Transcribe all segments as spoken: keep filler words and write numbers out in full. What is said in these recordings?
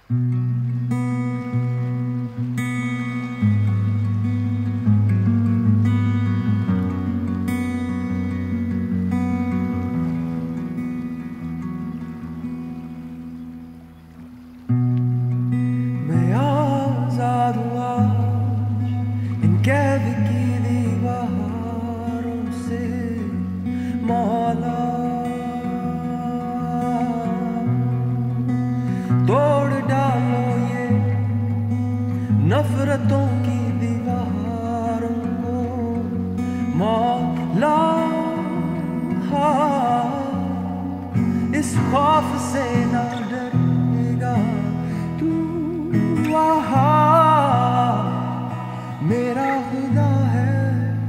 तोड़ डालो ये नफरतों की दीवारों को मौला, इस खौफ से ना डरेगा तू वहा, मेरा खुदा है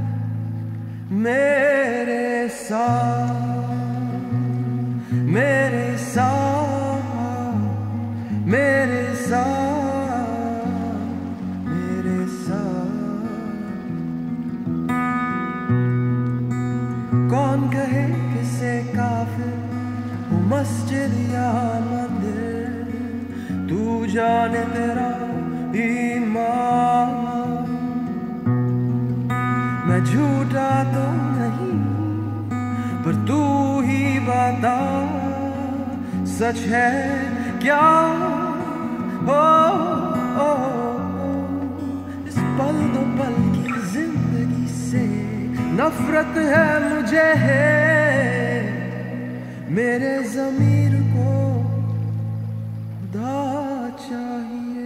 मेरे साथ, मेरे साथ, मेरे साथ, मेरे साथ। कौन कहे किसे काफिर वो मस्जिद या मंदिर, तू जाने तेरा ईमान। मैं झूठा तो नहीं पर तू ही बता, सच है क्या हो, ओ, ओ, इस पल दो पल की जिंदगी से नफरत है मुझे, है मेरे ज़मीर को खुदा चाहिए।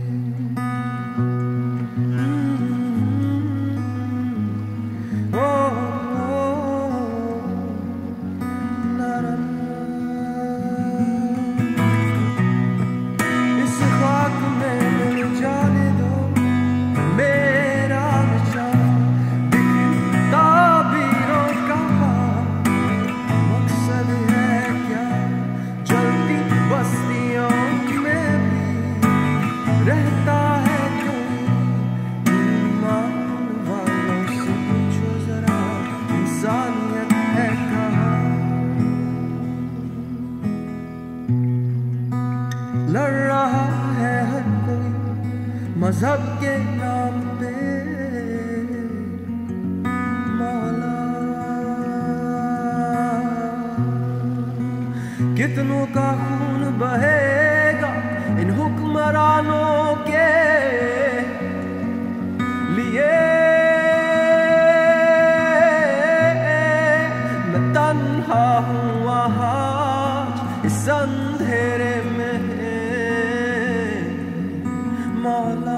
ओ, ओ, ना, ना, इस खाक में मिल जाने दो मेरा निशान, दिखता बीरों का मकसद है क्या, चलती बस्तियों में भी रहता है कोई, ईमान वालों से पूछो जरा इंसानियत है कहाँ। लड़ रहा है हर कोई मजहब के नाम पे, मौला कितनों का खून बहेगा इन हुक्मरानों के लिए, मैं तन्हा हूँ वहाँ इस अंधेरे में, मौला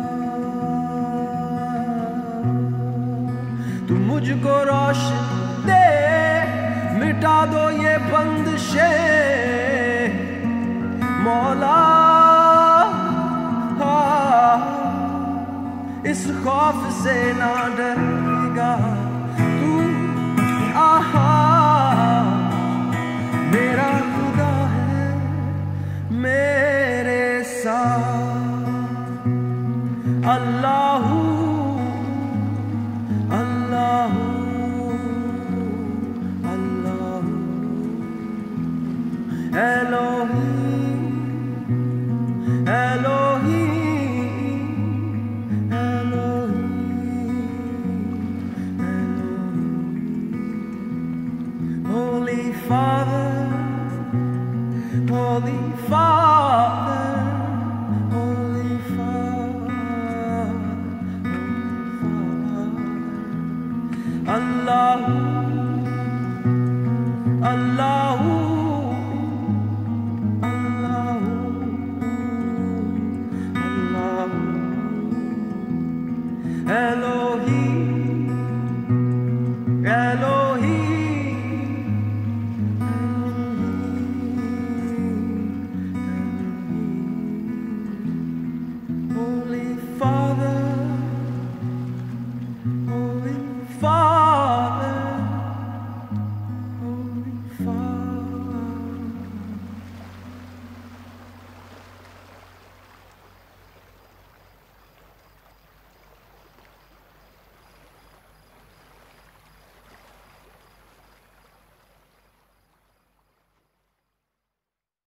तू मुझको रोशन दे, मिटा दो ये बंदिशें मौला, इस खौफ से ना डरेगा तू, आहा मेरा खुदा है मेरे साथ। अल्लाहू अल्लाहू अल्लाहू Elohim Elohim Elohim Elohim. Holy Father, Holy Father, Holy Father, Allahu Allah